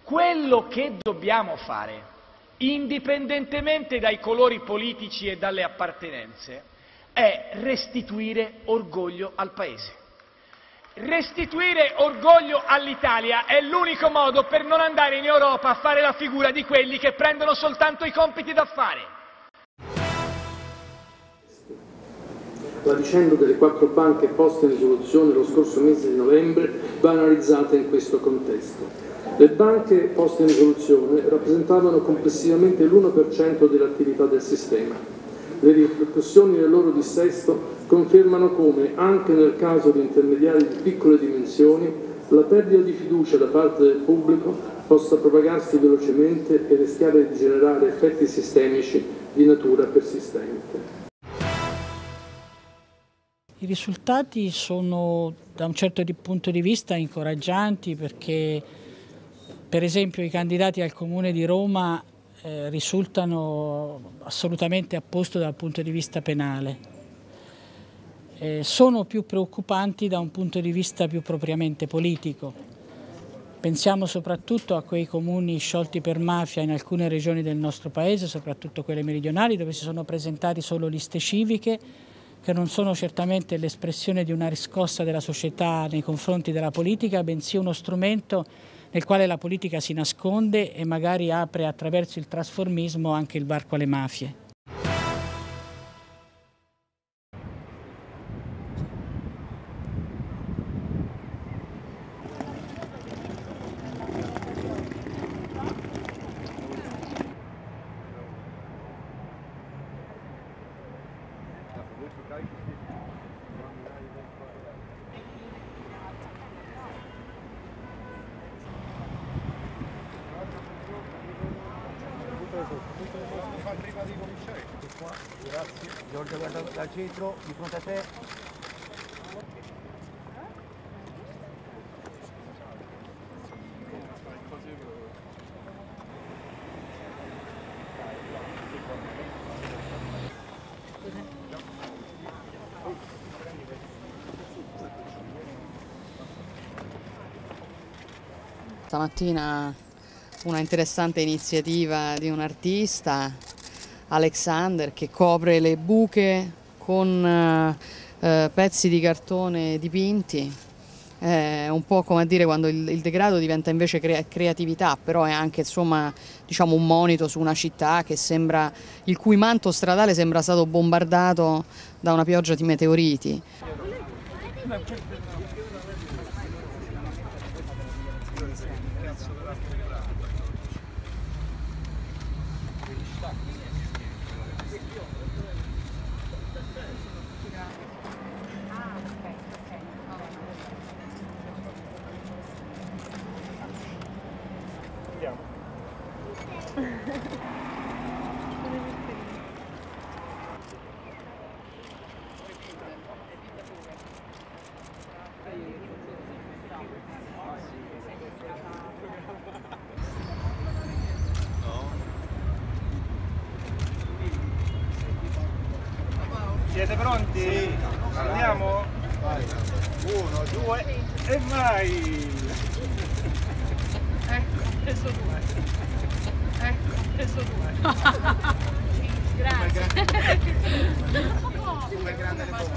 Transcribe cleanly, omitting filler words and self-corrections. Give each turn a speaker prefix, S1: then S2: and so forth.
S1: Quello che dobbiamo fare, indipendentemente dai colori politici e dalle appartenenze, è restituire orgoglio al Paese. Restituire orgoglio all'Italia è l'unico modo per non andare in Europa a fare la figura di quelli che prendono soltanto i compiti da fare.
S2: La vicenda delle 4 banche poste in risoluzione lo scorso mese di novembre va analizzata in questo contesto. Le banche poste in risoluzione rappresentavano complessivamente l'1% dell'attività del sistema. Le ripercussioni del loro dissesto confermano come, anche nel caso di intermediari di piccole dimensioni, la perdita di fiducia da parte del pubblico possa propagarsi velocemente e rischiare di generare effetti sistemici di natura persistente.
S3: I risultati sono da un certo punto di vista incoraggianti perché, per esempio, i candidati al Comune di Roma risultano assolutamente a posto dal punto di vista penale. Sono più preoccupanti da un punto di vista più propriamente politico. Pensiamo soprattutto a quei comuni sciolti per mafia in alcune regioni del nostro Paese, soprattutto quelle meridionali, dove si sono presentati solo liste civiche, che non sono certamente l'espressione di una riscossa della società nei confronti della politica, bensì uno strumento nel quale la politica si nasconde e magari apre attraverso il trasformismo anche il varco alle mafie.
S4: Prima di cominciare, qua, grazie. Giorgio, guarda dal centro, di fronte a te.
S5: Stamattina una interessante iniziativa di un artista, Alexander, che copre le buche con pezzi di cartone dipinti. È un po' come a dire quando il degrado diventa invece creatività, però è anche, insomma, diciamo, un monito su una città che sembra, il cui manto stradale sembra stato bombardato da una pioggia di meteoriti.
S4: Siete pronti? Sì. Andiamo? Vai. 1, 2 e vai!
S6: Ecco, preso 2. Ecco, preso 2. Grazie.
S4: Come grande le bombe.